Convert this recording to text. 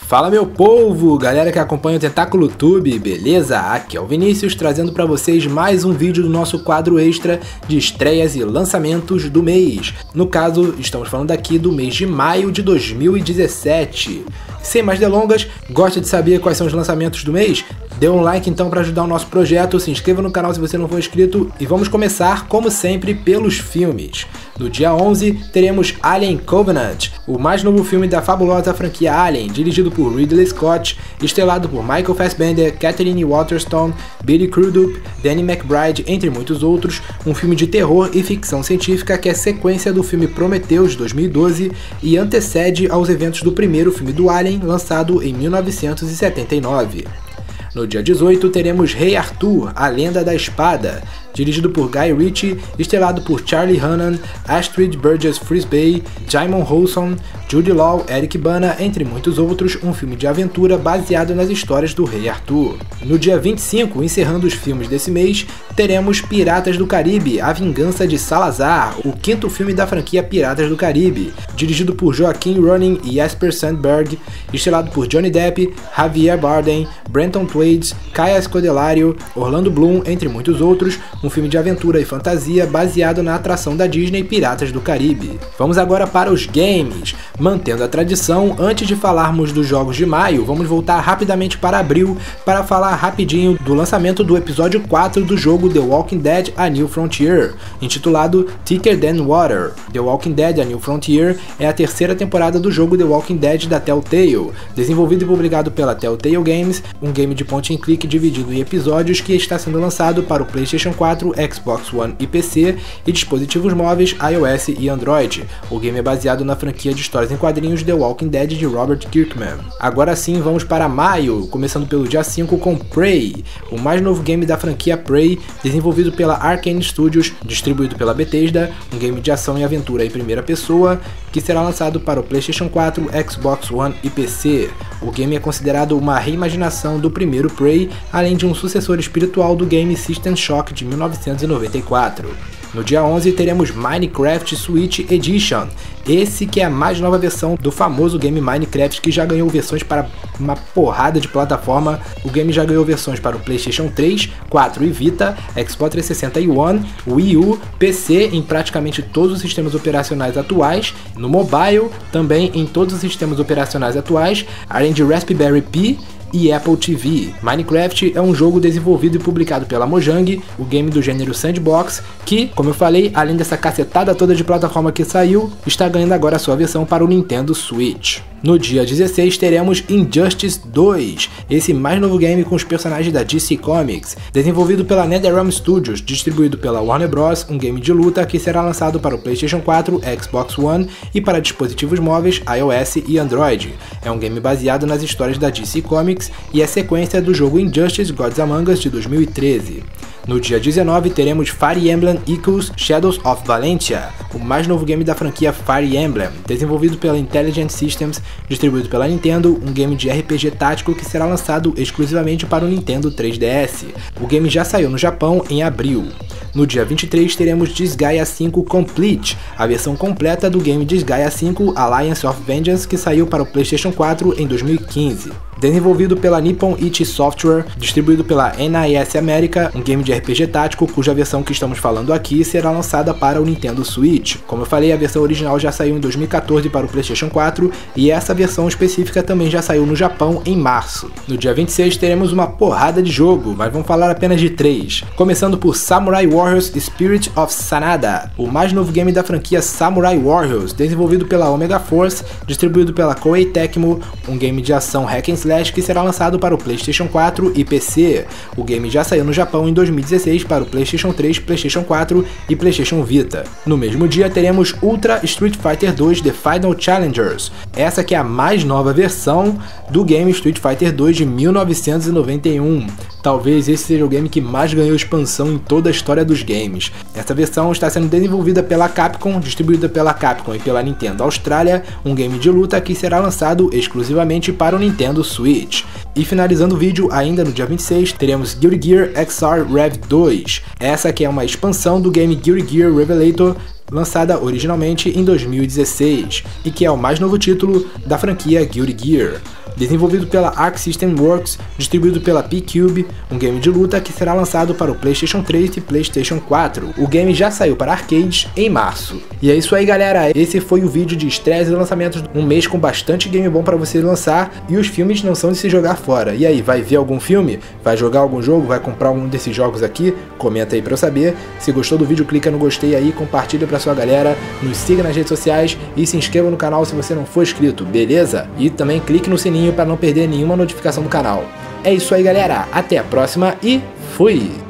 Fala meu povo, galera que acompanha o Tentáculo Tube, beleza? Aqui é o Vinícius trazendo para vocês mais um vídeo do nosso quadro extra de estreias e lançamentos do mês. No caso, estamos falando aqui do mês de maio de 2017. Sem mais delongas, gosta de saber quais são os lançamentos do mês? Dê um like então para ajudar o nosso projeto, se inscreva no canal se você não for inscrito e vamos começar, como sempre, pelos filmes. No dia 11, teremos Alien Covenant, o mais novo filme da fabulosa franquia Alien, dirigido por Ridley Scott, estrelado por Michael Fassbender, Catherine Waterston, Billy Crudup, Danny McBride, entre muitos outros, um filme de terror e ficção científica que é sequência do filme Prometheus de 2012 e antecede aos eventos do primeiro filme do Alien, lançado em 1979. No dia 18 teremos Rei Arthur, a Lenda da Espada, dirigido por Guy Ritchie, estrelado por Charlie Hunnam, Astrid Burgess Frisbee, Jymon Houson, Jude Law, Eric Bana, entre muitos outros, um filme de aventura baseado nas histórias do Rei Arthur. No dia 25, encerrando os filmes desse mês, teremos Piratas do Caribe, A Vingança de Salazar, o quinto filme da franquia Piratas do Caribe, dirigido por Joaquin Ronin e Jesper Sandberg, estrelado por Johnny Depp, Javier Bardem, Brenton Thwaites, Kaya Scodelario, Orlando Bloom, entre muitos outros, um filme de aventura e fantasia baseado na atração da Disney Piratas do Caribe. Vamos agora para os games. Mantendo a tradição, antes de falarmos dos jogos de maio, vamos voltar rapidamente para abril para falar rapidinho do lançamento do episódio 4 do jogo The Walking Dead: A New Frontier, intitulado Thicker Than Water. The Walking Dead: A New Frontier é a terceira temporada do jogo The Walking Dead da Telltale, desenvolvido e publicado pela Telltale Games, um game de point and click dividido em episódios que está sendo lançado para o PlayStation 4, Xbox One e PC e dispositivos móveis iOS e Android. O game é baseado na franquia de histórias em quadrinhos The Walking Dead de Robert Kirkman. Agora sim, vamos para maio, começando pelo dia 5 com Prey, o mais novo game da franquia Prey, desenvolvido pela Arkane Studios, distribuído pela Bethesda, um game de ação e aventura em primeira pessoa, que será lançado para o PlayStation 4, Xbox One e PC. O game é considerado uma reimaginação do primeiro Prey, além de um sucessor espiritual do game System Shock de 1994. No dia 11 teremos Minecraft Switch Edition, esse que é a mais nova versão do famoso game Minecraft, que já ganhou versões para uma porrada de plataforma. O game já ganhou versões para o PlayStation 3, 4 e Vita, Xbox 360 e One, Wii U, PC em praticamente todos os sistemas operacionais atuais, no mobile também em todos os sistemas operacionais atuais, além de Raspberry Pi e Apple TV. Minecraft é um jogo desenvolvido e publicado pela Mojang, o game do gênero sandbox, que, como eu falei, além dessa cacetada toda de plataforma que saiu, está ganhando agora a sua versão para o Nintendo Switch. No dia 16 teremos Injustice 2, esse mais novo game com os personagens da DC Comics, desenvolvido pela NetherRealm Studios, distribuído pela Warner Bros., um game de luta que será lançado para o PlayStation 4, Xbox One e para dispositivos móveis iOS e Android. É um game baseado nas histórias da DC Comics e é sequência do jogo Injustice Gods Among Us de 2013. No dia 19 teremos Fire Emblem Echoes Shadows of Valentia, o mais novo game da franquia Fire Emblem, desenvolvido pela Intelligent Systems, distribuído pela Nintendo, um game de RPG tático que será lançado exclusivamente para o Nintendo 3DS. O game já saiu no Japão em abril. No dia 23 teremos Disgaea 5 Complete, a versão completa do game Disgaea 5 Alliance of Vengeance, que saiu para o PlayStation 4 em 2015. Desenvolvido pela Nippon Ichi Software, distribuído pela NIS America, um game de RPG tático cuja versão que estamos falando aqui será lançada para o Nintendo Switch. Como eu falei, a versão original já saiu em 2014 para o PlayStation 4 e essa versão específica também já saiu no Japão em março. No dia 26 teremos uma porrada de jogo, mas vamos falar apenas de 3. Começando por Samurai Warriors Spirit of Sanada, o mais novo game da franquia Samurai Warriors, desenvolvido pela Omega Force, distribuído pela Koei Tecmo, um game de ação hack and slash que será lançado para o PlayStation 4 e PC. O game já saiu no Japão em 2016 para o PlayStation 3, PlayStation 4 e PlayStation Vita. No mesmo dia teremos Ultra Street Fighter 2 The Final Challengers, essa que é a mais nova versão do game Street Fighter 2 de 1991. Talvez esse seja o game que mais ganhou expansão em toda a história dos games. Essa versão está sendo desenvolvida pela Capcom, distribuída pela Capcom e pela Nintendo Austrália, um game de luta que será lançado exclusivamente para o Nintendo Switch. E finalizando o vídeo, ainda no dia 26, teremos Guilty Gear XR Rev 2, essa que é uma expansão do game Guilty Gear Revelator, lançada originalmente em 2016, e que é o mais novo título da franquia Guilty Gear. desenvolvido pela Arc System Works, distribuído pela P-Cube, um game de luta que será lançado para o PlayStation 3 e PlayStation 4. O game já saiu para arcades em março. E é isso aí, galera, esse foi o vídeo de estreias e lançamentos, um mês com bastante game bom para você lançar, e os filmes não são de se jogar fora. E aí, vai ver algum filme? Vai jogar algum jogo? Vai comprar algum desses jogos aqui? Comenta aí para eu saber. Se gostou do vídeo, clica no gostei aí, compartilha para sua galera, nos siga nas redes sociais e se inscreva no canal se você não for inscrito, beleza? E também clique no sininho para não perder nenhuma notificação do canal. É isso aí, galera, até a próxima e fui!